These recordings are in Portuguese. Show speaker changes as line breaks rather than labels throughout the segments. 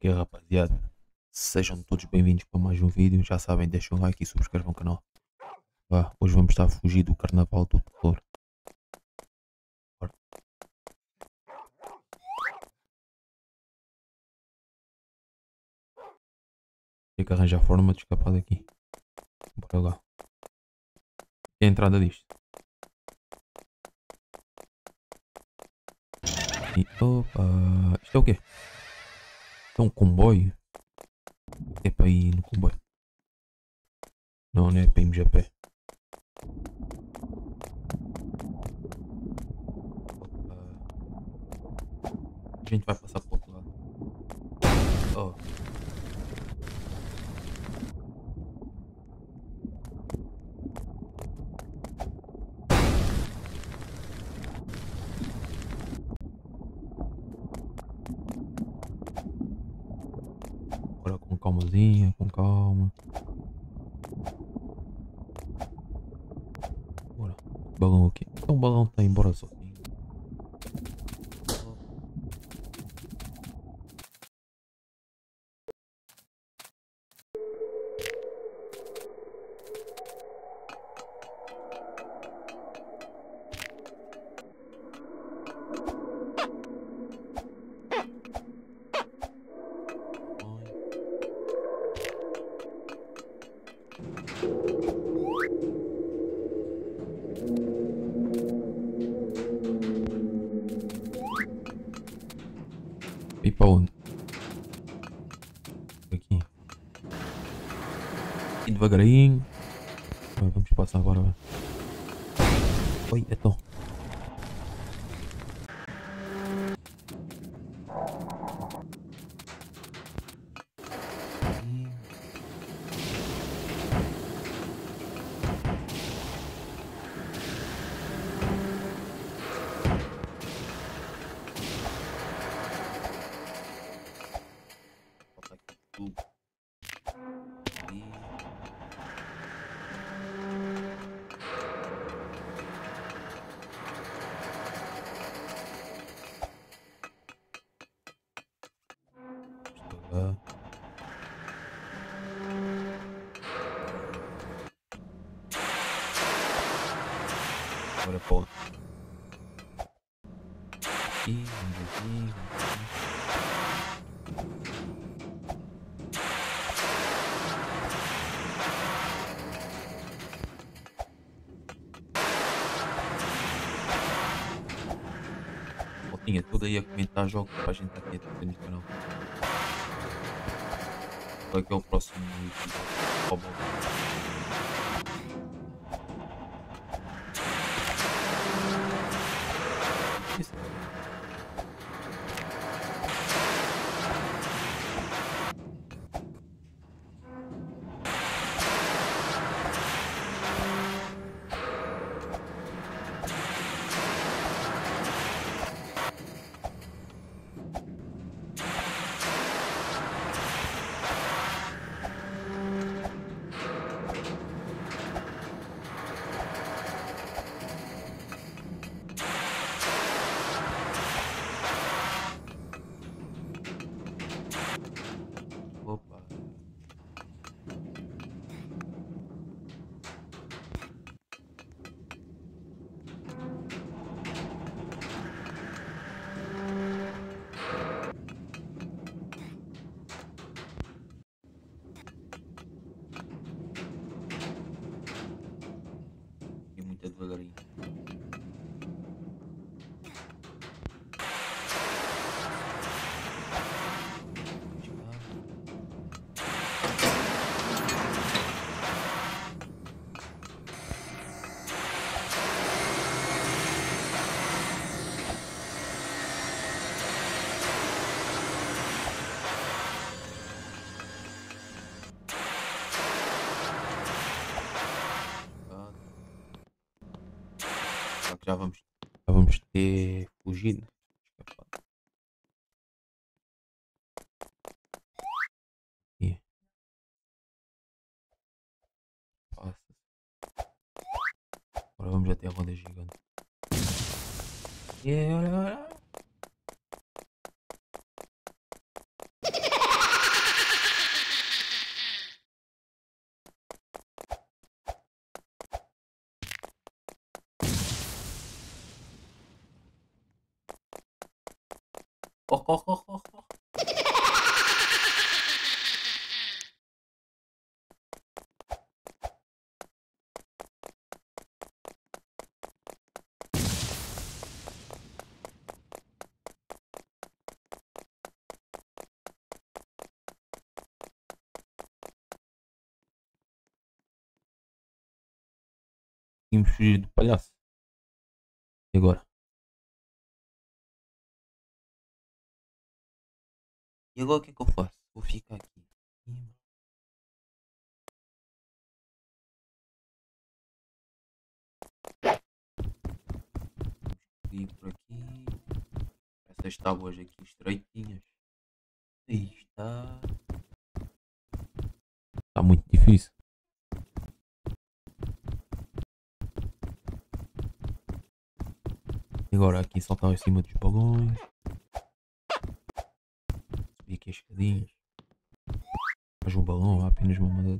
Que é, rapaziada? Sejam todos bem-vindos para mais um vídeo. Já sabem, deixem um like e subscrevam o canal. Hoje vamos estar a fugir do carnaval do terror. Bora. Tem que arranjar forma de escapar daqui. Bora lá. É a entrada disto. E, opa, isto é o quê? É um comboio? É para ir no comboio? Não, não é para irmos a pé. A gente vai passar para o outro lado. Oh. Bora com calmazinha, com calma. Bora. Balão aqui. Então o balão está embora sozinho. E para onde? Aqui. E devagarinho. Vamos passar agora. Oi, então. Agora pô. Aqui, vamos aqui. Tinha tudo aí a comentar jogos para a gente estar aqui a no canal. Qual é que é o próximo episódio? Opa. E muito devagarinho. Já vamos ter fugido. Aqui. Passa. Agora vamos até a roda gigante. Olha, olha. Corre, corre, corre, corre, corre. Tínhamos fugir do palhaço. E agora? E agora o que é que eu faço? Vou ficar aqui. Ir por aqui. Essas tábuas aqui estreitinhas. Aí está. Está muito difícil. Agora aqui saltar em cima dos balões. Subir aqui as escadinhas. Mais um balão, há apenas uma madeira.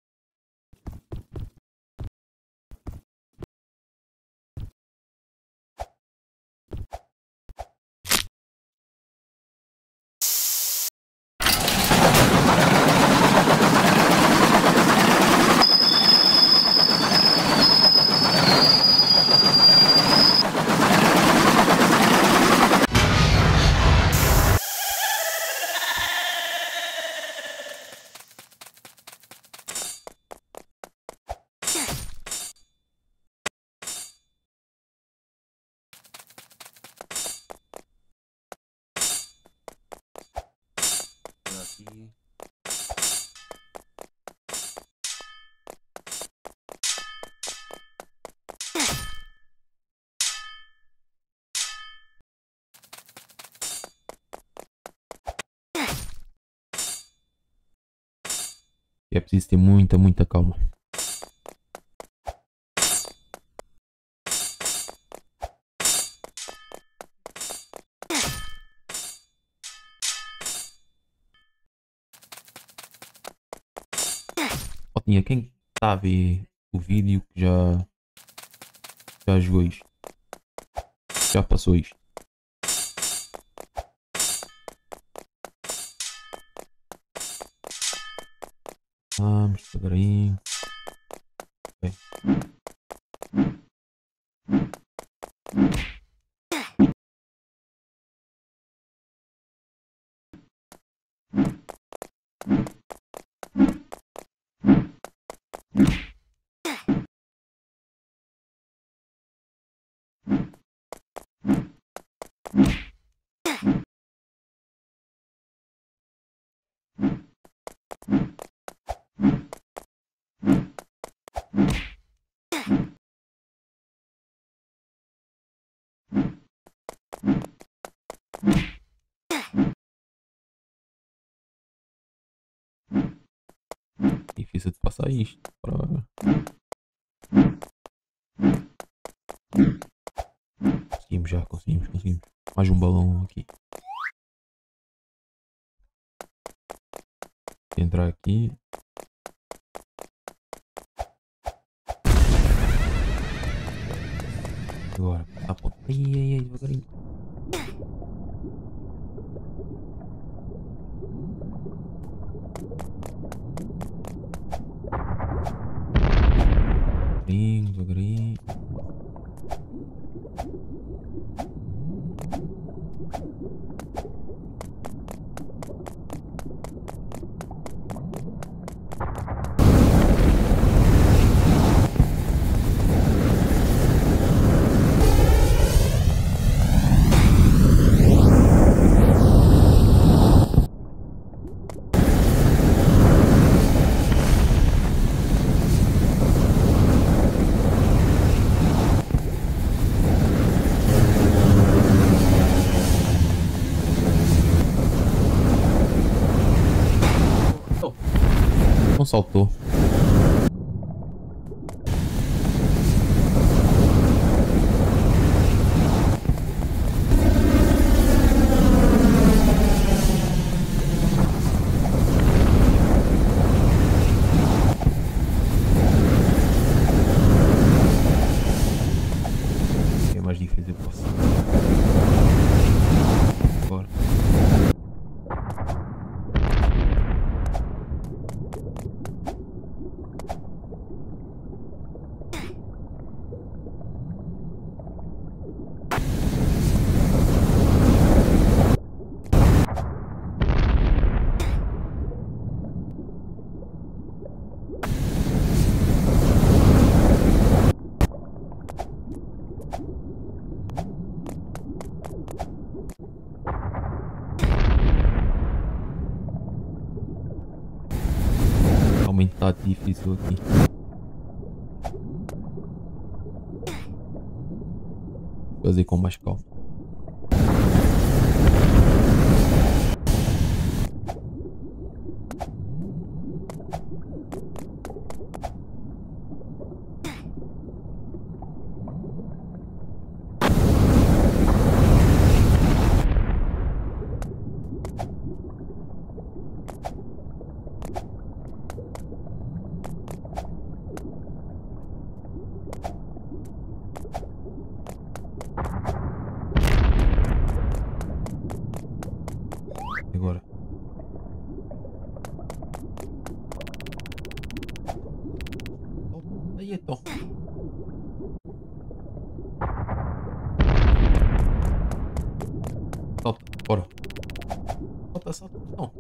Aqui. E é preciso ter muita calma. Ó, tinha quem está a ver o vídeo que já jogou isto. Já passou isto. Vamos, devagarinho. Okay. Difícil de passar isto. Conseguimos já, conseguimos. Mais um balão aqui. Vou entrar aqui. Agora, a ponta. Ai, devagarinho. Devagarinho. Não saltou. É mais difícil passar. Agora. Realmente está difícil aqui. Fazer com mais calma. Agora. Aí então. Salta, bora. Salta, salta, não.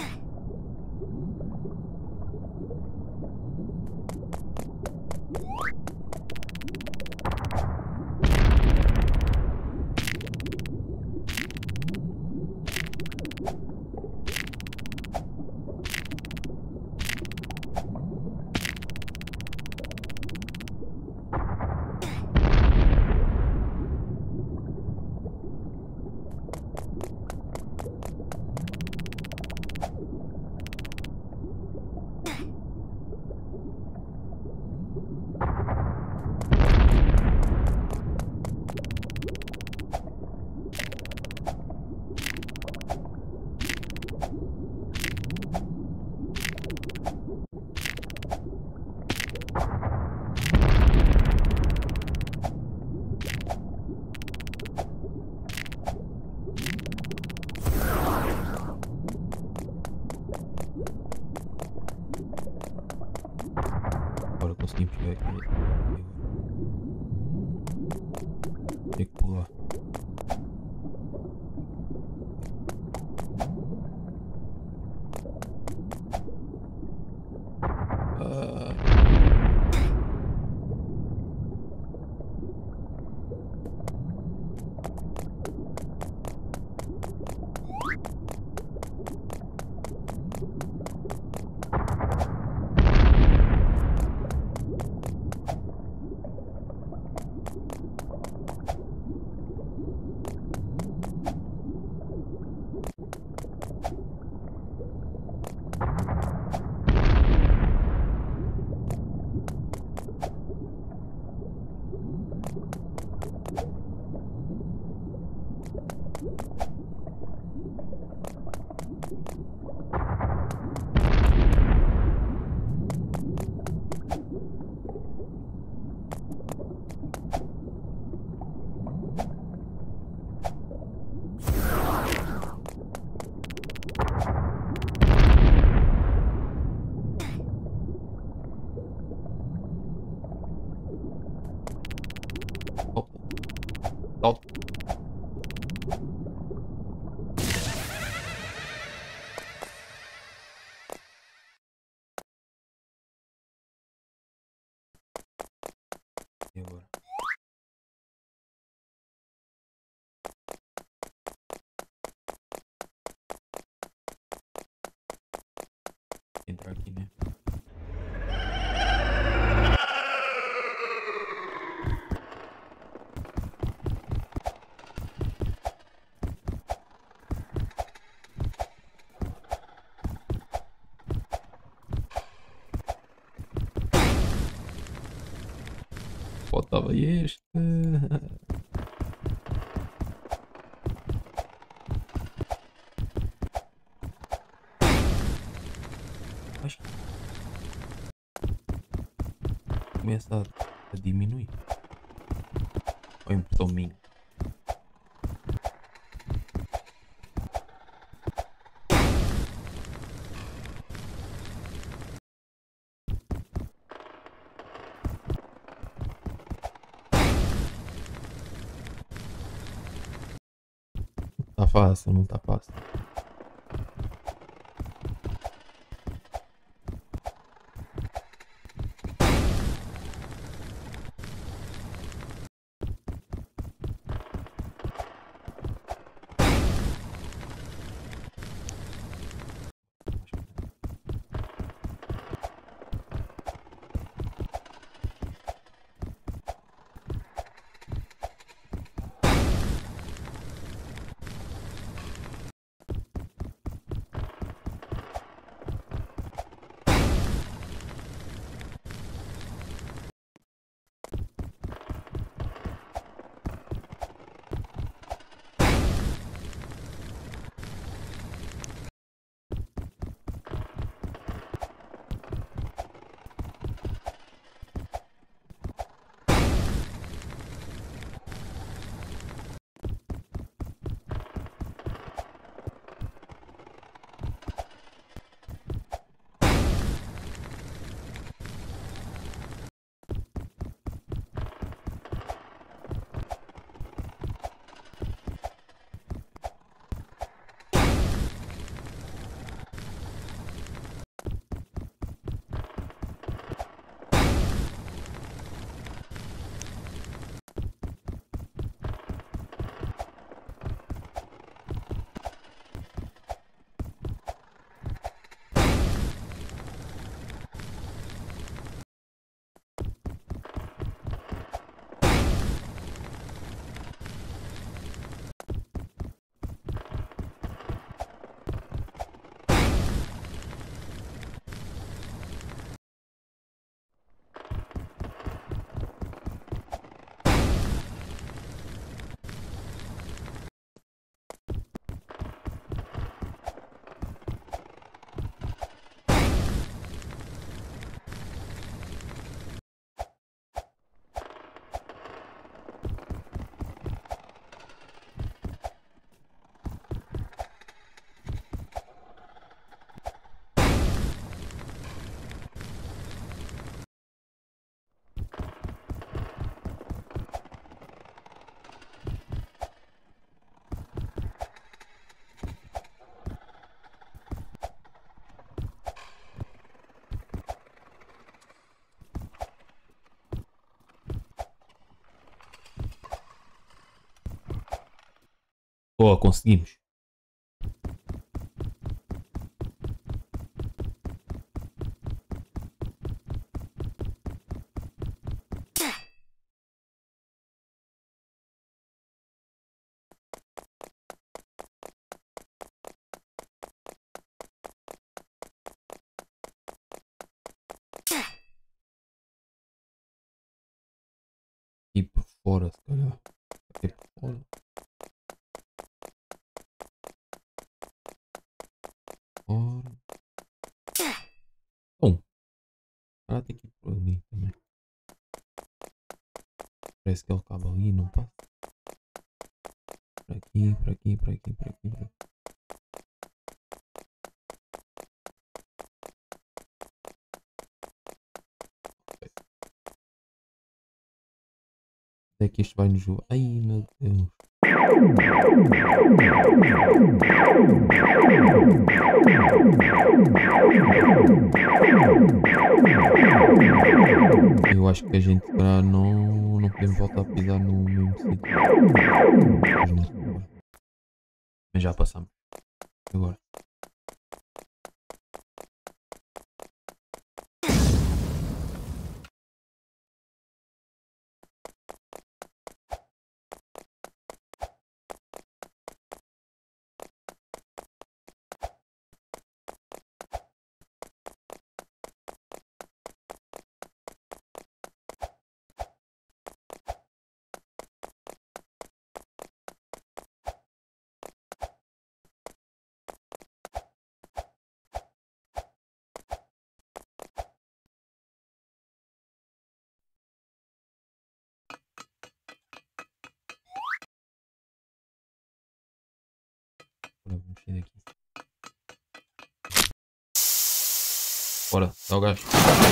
Agora eu consegui pegar aqui. Tem que pular. Salta. Salta. E agora? Entrar aqui, né? Faltava este. Acho que começa a diminuir. Ou impressão minha. Tá fácil, não tá fácil. Boa, conseguimos. E por fora, se calhar. Aqui por fora. Fora. Bom. Ah, tem que ir por ali também. Parece que ele cabe ali, não passa. Por aqui, por aqui, por aqui, por aqui, por aqui. Até que isto vai nos jogar. Ai meu Deus. Eu acho que a gente não podemos voltar a pisar no mesmo sítio. Mas já passamos. Agora. Agora vamos sair daqui. Bora, dá o gajo.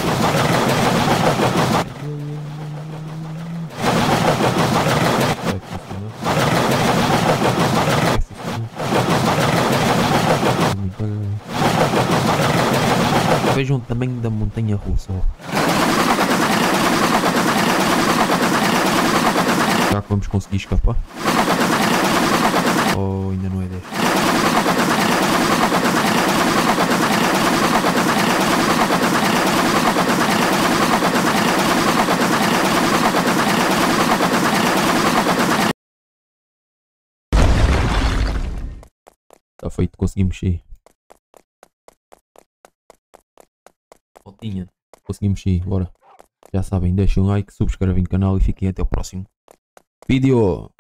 Vejam o tamanho da montanha russa. Será que vamos conseguir escapar? Ou ainda não é 10? Está feito, conseguimos sair. Voltinha, conseguimos sair, bora. Já sabem, deixem um like, subscrevem o canal e fiquem até o próximo vídeo.